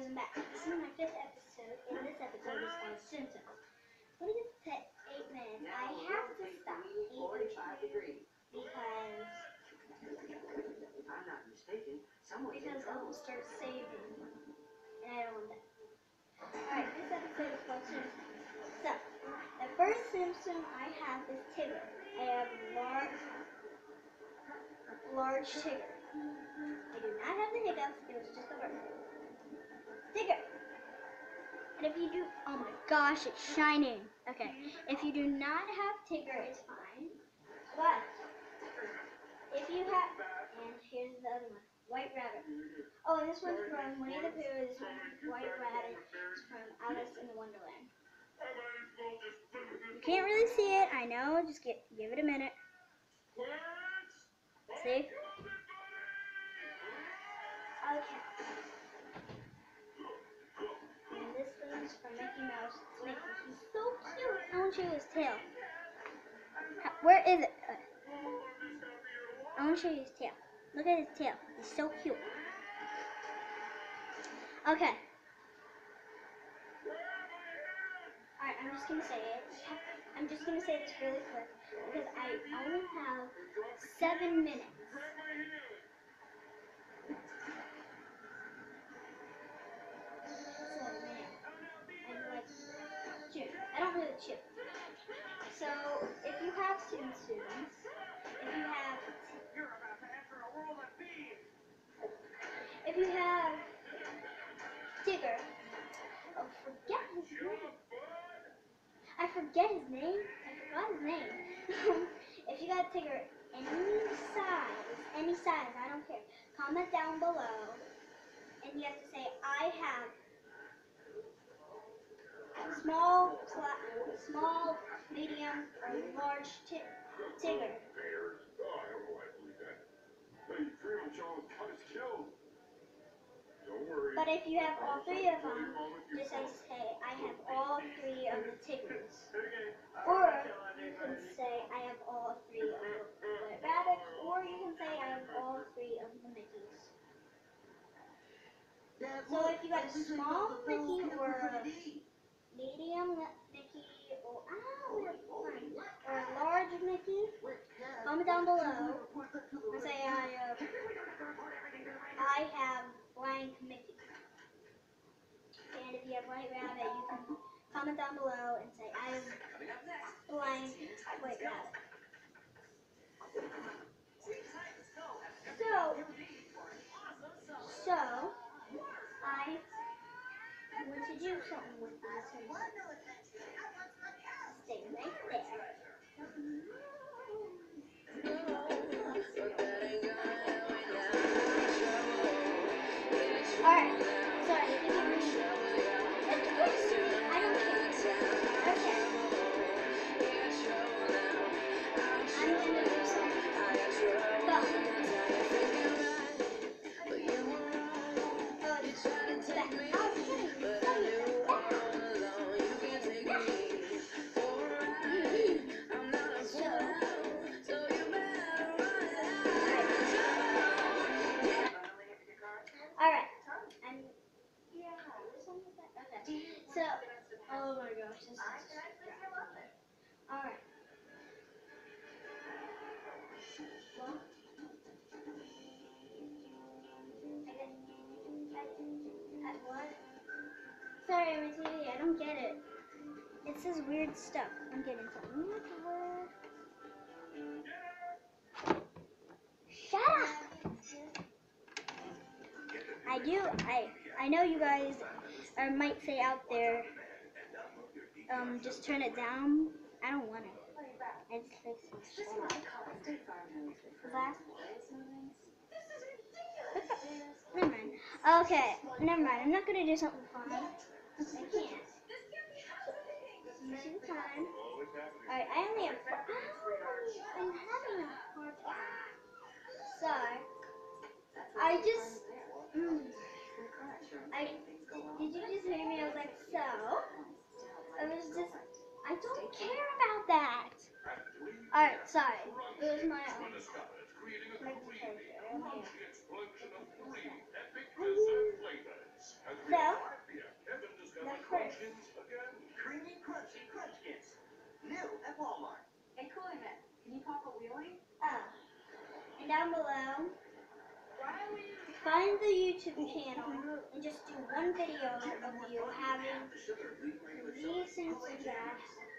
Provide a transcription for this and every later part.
guys, I'm back. This is my 5th episode, and this episode is called Symptoms. What is it? 8 minutes. I have to stop 8 degrees because I'm not mistaken. Someone's in I trouble. will start saving, and I don't want that. Alright, this episode is called Symptoms. So, the first symptom I have is Tigger. I have large Tigger. I do not have the hiccups, it was just a word. Tigger! And if you do, oh my gosh, it's shining. Okay, if you do not have Tigger, it's fine. But, if you have, and here's the other one, White Rabbit. Oh, and this one's from Winnie the Pooh, this one, White Rabbit, is from Alice in Wonderland. You can't really see it, I know, just give it a minute. See? Okay. And this one's from Mickey Mouse. It's Mickey. He's so cute. I want to show you his tail. Where is it? I want to show you his tail. Look at his tail. He's so cute. Okay. Alright, I'm just going to say it. I'm just going to say this really quick because I only have 7 minutes. I don't really chew. So, if you have students, if you have Tigger, oh, forget his name. I forgot his name. If you got Tigger any size, I don't care. Comment down below, and you have to say, I have small, medium, or large Tigger. But if you have all 3 of them, just say, I have all 3 of the Tiggers. Or you can say, I have all 3 of the White Rabbit, or you can say, I have all 3 of the Mickeys. So if you got a small Mickey or a medium Mickey or a large Mickey, comment down below and say I have blank Mickey. And if you have White Rabbit, you can comment down below and say I have blank White Rabbit. So I want to do something with this. Stay right there. Alright, sorry. I don't care. Okay. I'm gonna do something. Go. Alright. Okay. So, oh my gosh, this is alright. Well, what? Sorry, my TV, I don't get it. It says weird stuff. I'm getting something. Shut up! I know you guys might say out there, just turn it down. I don't want it. I just like Never mind. Okay, never mind. I'm not gonna do something fun. I can't. You see the time. Alright, I only have 4 hours. I'm having a hard time. So, did you just hear me? I was like, so? I don't care about that. Alright, sorry. It was my own. So, below. Find the YouTube channel and just do one video of you having these things and that.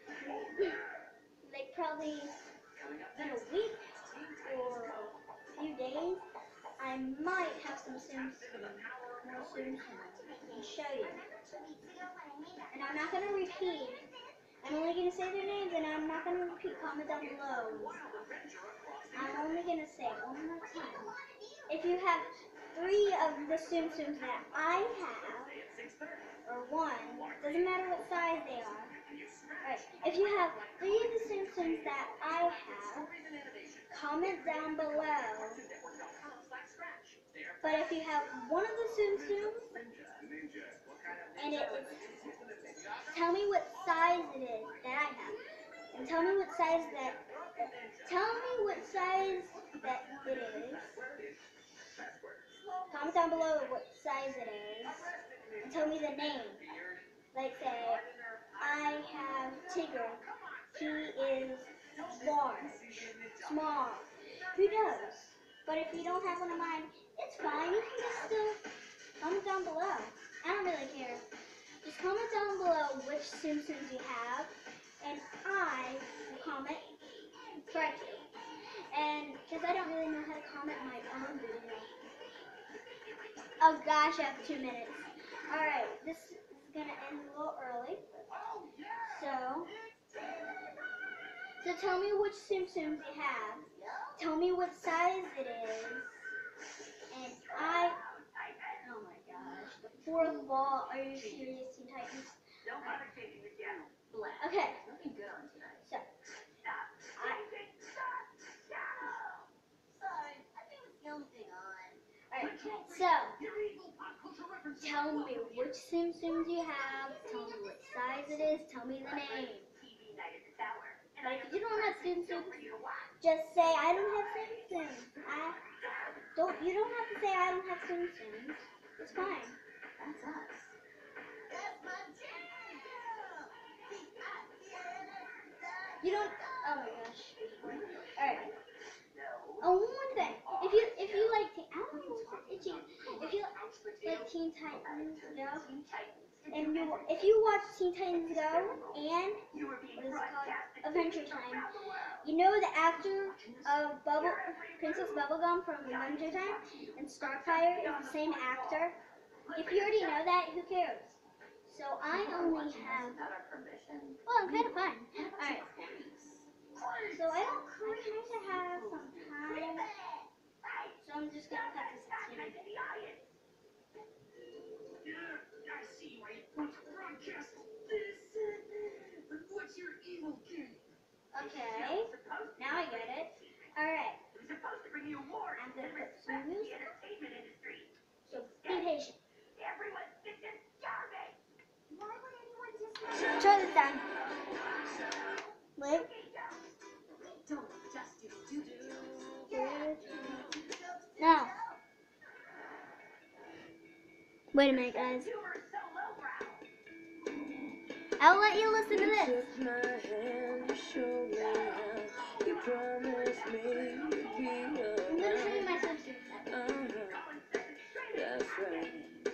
Like probably in a week or a few days, I might have some Sims, more Sims and show you. And I'm not going to repeat. I'm only going to say their names and I'm not going to repeat. Comment down below. I'm only going to say it one more time. If you have 3 of the Sims that I have, or 1, doesn't matter what size they are. Alright, if you have 3 of the Sims that I have, comment down below. But if you have 1 of the Sims, and tell me what size it is that I have, and tell me what size that it is. Comment down below what size it is, and tell me the name. Like say, I have Tigger. He is large, small. Who knows? But if you don't have one of mine, it's fine. You can just still comment down below. I don't really care. Just comment down below which Sims you have, and I will comment correctly. And because I don't really know how to comment my own video. Oh gosh, I have 2 minutes. Alright, this is going to end a little early. So tell me which Sims you have. Tell me what size it is. And oh my gosh, the 4th wall. Are you serious, Teen Titans? Okay, so alright, so tell me which Sims you have. Tell me what size it is. Tell me the name. Like if you don't have Sims, just say I don't have Sims. You don't have to say I don't have Sims. It's fine. That's us. You don't. Oh my gosh. Alright. Oh, one more thing. If you like, I don't know what's itchy. If you like Teen Titans Go, and if you watch Teen Titans Go and what is it called, Adventure Time, you know the actor of Princess Bubblegum from Adventure Time and Starfire is the same actor. If you already know that, who cares? So I only have. Well, I'm kind of fun. All right. So I kind of have some time. So I'm just gonna cut this a teeny bit. Okay, now I get it. Alright. I'm gonna put some music. So be patient. Turn this down. Wait. Now. Wait a minute, guys. I'll let you listen to this. I'm gonna show you my sister. That's right.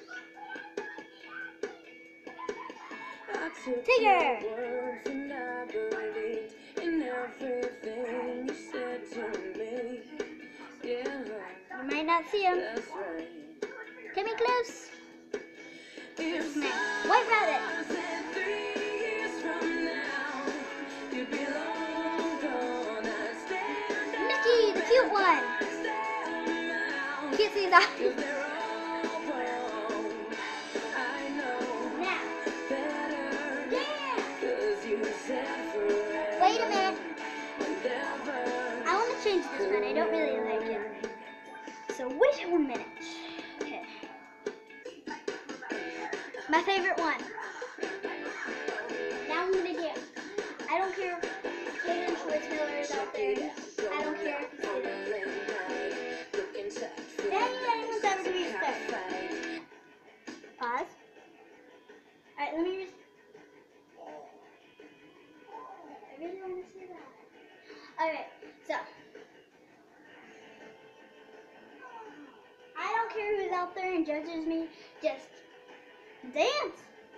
Tigger! Words and I believed in everything you said to me. Yeah, You might not see him. that's right. Get me close. If White Rabbit. 3 years from now, you'd be long gone. I'd stand up, Mickey, the cute one. stand out. You can't see his eyes. 'Cause they're all wrong. I know Now. better. Yeah. 'Cause you said forever. Wait a minute. And ever. I want to change this one. I don't really like it. So wait 1 minute. Okay. My favorite one. Now I'm gonna do. I don't care if Hayden Schwartzmiller is out there. I don't care if he's good. Anyone's ever to be stuck. Pause. Alright, let me just. I really want to see that. Alright, so. out there and judges me, just dance.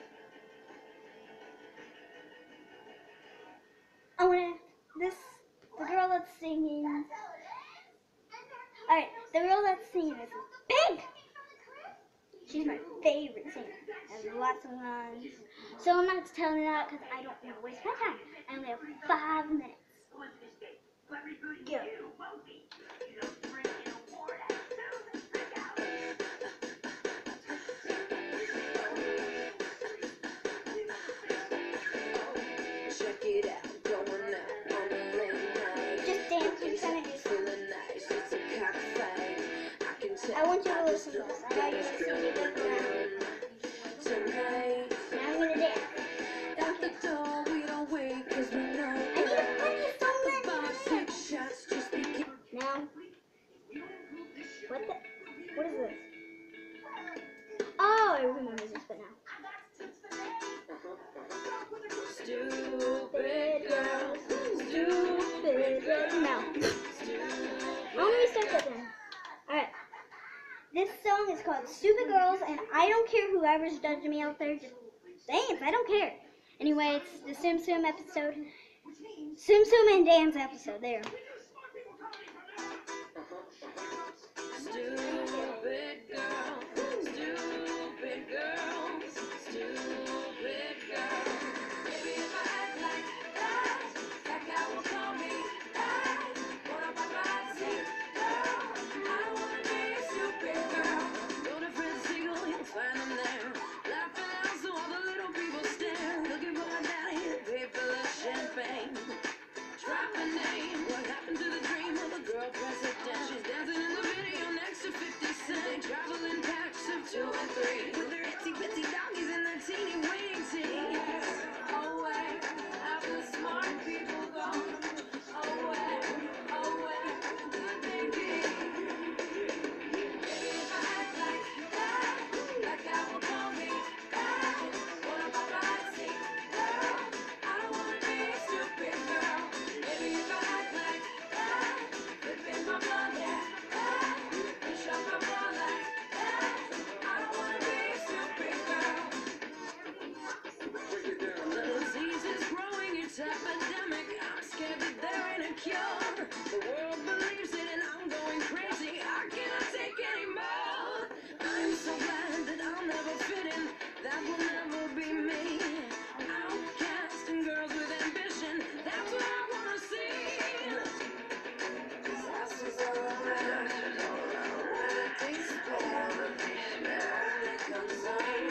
I wanna the girl that's singing. Alright, the girl that's singing this is Pink. She's my favorite singer. There's lots of ones. So I'm not telling you that because I don't want to waste my time. I only have 5 minutes. Go. Check it out, going out on a late night. Just dance. You're trying to do something. Feeling nice, it's a cockfight. I can tell. I want you to listen to this. I know you're listening to it. Tonight, Now I'm going to dance. at the door, we don't wait, 'cause we know. I need to play this song The bar, then. 6 shots, just begin. Now. What is this? Oh, I remember this, but now. Stupid girls, Stupid girl. No. Let me start that then. Alright. This song is called Stupid Girls, and I don't care whoever's judging me out there, just dance. I don't care. Anyway, it's the Tsum Tsum episode. Tsum Tsum and Dance episode. There. stupid girls, stupid girls, stupid girls. Maybe if I act like that, that guy will call me that. What if I say, girl, I don't wanna be a stupid girl. Go to Fred Siegel, you'll find him there. Laughing out so all the little people stare. Looking for my daddy, pay for the champagne. Drop a name. What happened to the dream of a girl president? She's dancing in the video next to 50 Cent. Traveling packs of 2 and 3 with their itsy bitsy doggies and their teeny waiting teens. Away, after smart people gone. Away, away, good baby. Maybe if I act like that, that guy will call me back. What if I say, girl, I don't wanna be a stupid girl. Maybe if I act like that, flipping my blood, yeah, that, push up my bra like that. I don't wanna be a stupid girl. The disease is growing, it's epidemic. I'm scared that there ain't a cure. The world believes it and I'm going crazy. I cannot take anymore. I'm so glad that I'll never fit in. That will never be me. Outcast and girls with ambition. That's what I wanna see. Disasters all around. Everything's bad. Only comes on.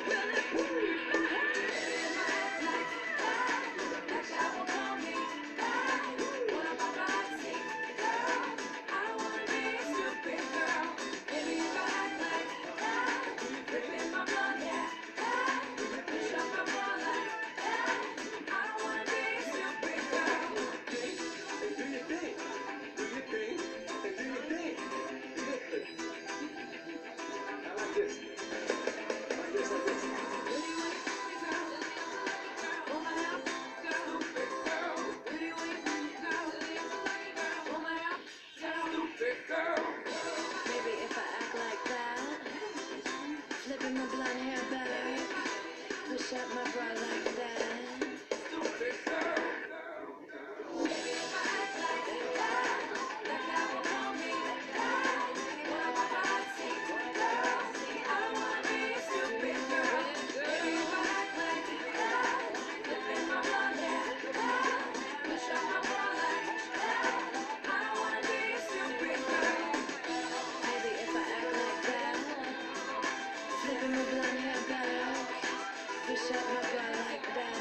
Flipping my blonde hair back, push up my bra like that. Stupid girl. Maybe if I act like that, that guy will call me that. What if I say, girl, I don't wanna be a stupid girl. Maybe if I act like that, flipping my blonde hair back, push up my bra like that. I don't wanna be a stupid girl. Maybe if I act like that. Flipping my blonde hair back, push up my bra like that.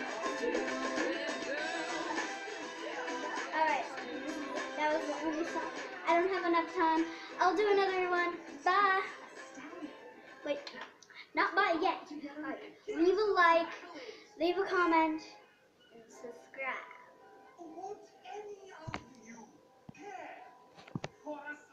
Alright. That was the only song. I don't have enough time. I'll do another one. Bye. Wait. Not bye yet. Alright. Leave a like, leave a comment, and subscribe. Won't any of you care for a